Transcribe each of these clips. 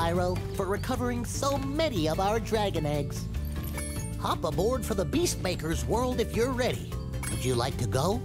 Spyro, for recovering so many of our dragon eggs. Hop aboard for the Beastmaker's world if you're ready. Would you like to go?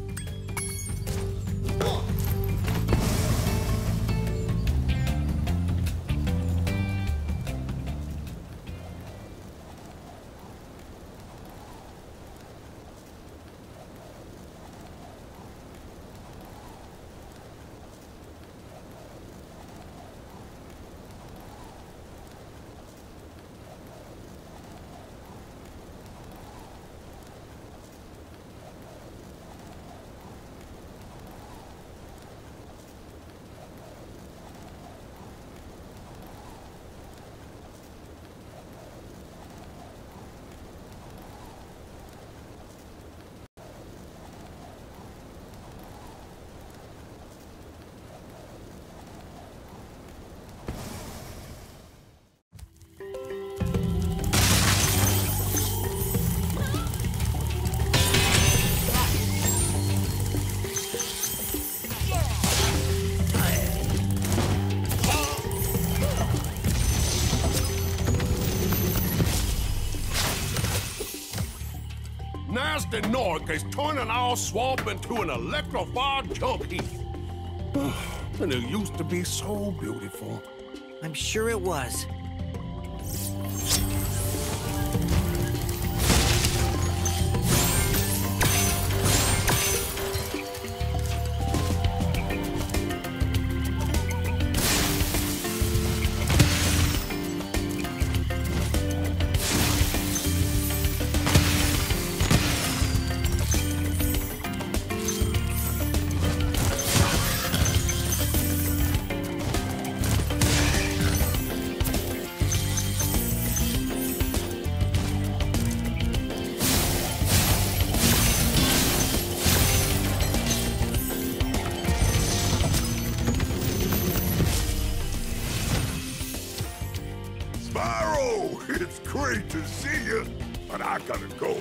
Nasty Nork is turning our swamp into an electrified junk heap. And it used to be so beautiful. I'm sure it was. Spyro, it's great to see you, but I gotta go.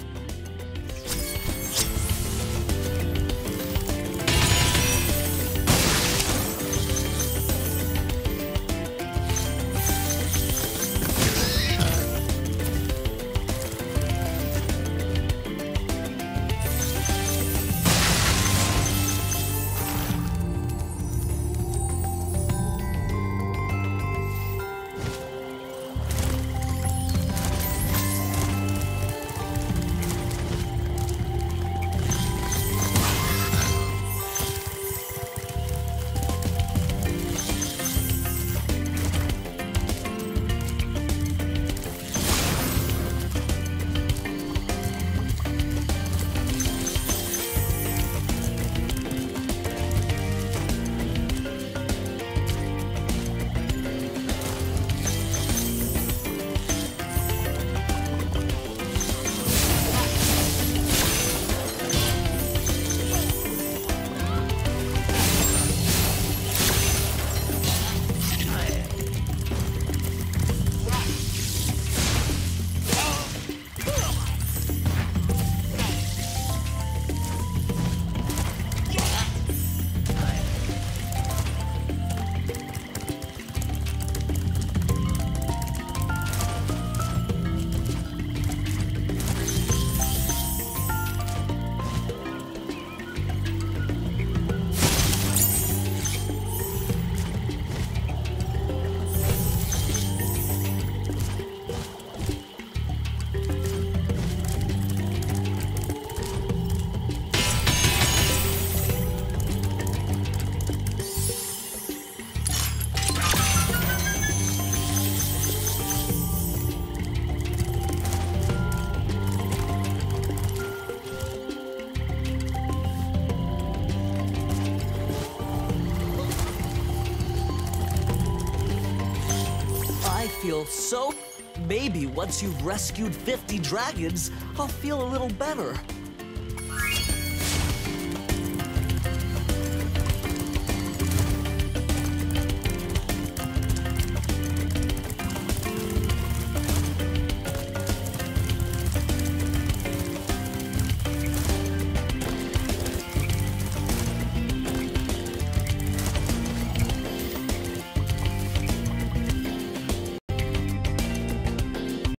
I feel so... Maybe once you've rescued 50 dragons, I'll feel a little better.